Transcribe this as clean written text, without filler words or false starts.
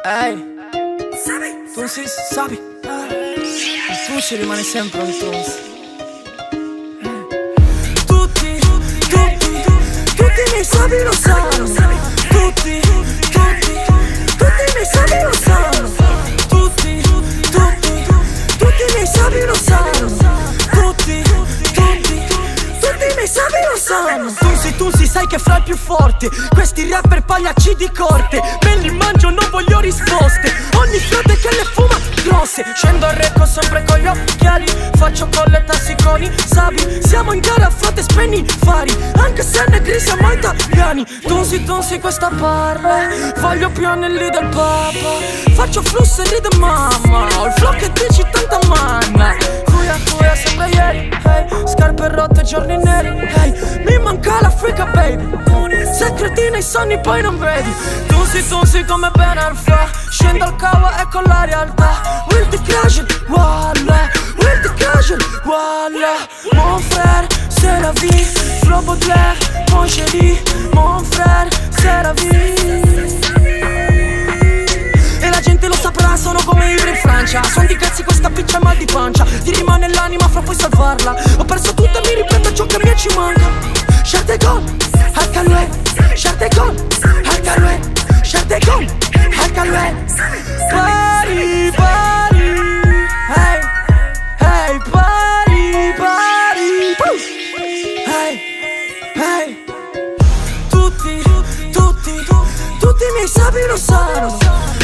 Ehi, tu si sapi, tu ci rimane sempre un Tunsi. Tutti i miei sapi lo sanno. Tutti i miei sapi lo sanno. Tutti i miei sapi lo sanno. Tutti i miei sapi lo sanno. Tu sai che fra i più forti, questi rapper pagliacci di corte, me li mangio, non voglio risposte. Ogni frate che le fuma grosse. Scendo al recco sempre con gli occhiali, faccio con le tassi con i sabi. Siamo in gara, frate, spegni i fari, anche se negri siamo italiani. Tunsi questa parla, voglio più anelli del papa. Faccio flusso e ride mamma, ho il flow che dici tanta manna. Cuia sembra ieri, hey, scarpe rotte, giorni neri, hey, mi manca l'Africa baby. Se credi nei sogni poi non vedi. Tunsi come Ben Arfa, scendo al cavo e con la realtà. Will the casual, voilà, will the casual, voilà. Mon frère, c'est la vie, Flo Baudelaire, mon chéri. Mon frère, c'est la vie. E la gente lo saprà, sono come Ibra in Francia. Son di cazzi questa piccia e mal di pancia. Ti rimane l'anima fra puoi salvarla. Ho perso tutto e mi riprendo ciò che mi ci manca. Scelte gol, al Calouet. Scelte gol, al Calouet. Scelte gol, al Calouet. Pari, hey, hey, pari, hey. Tutti i miei sapi lo sanno.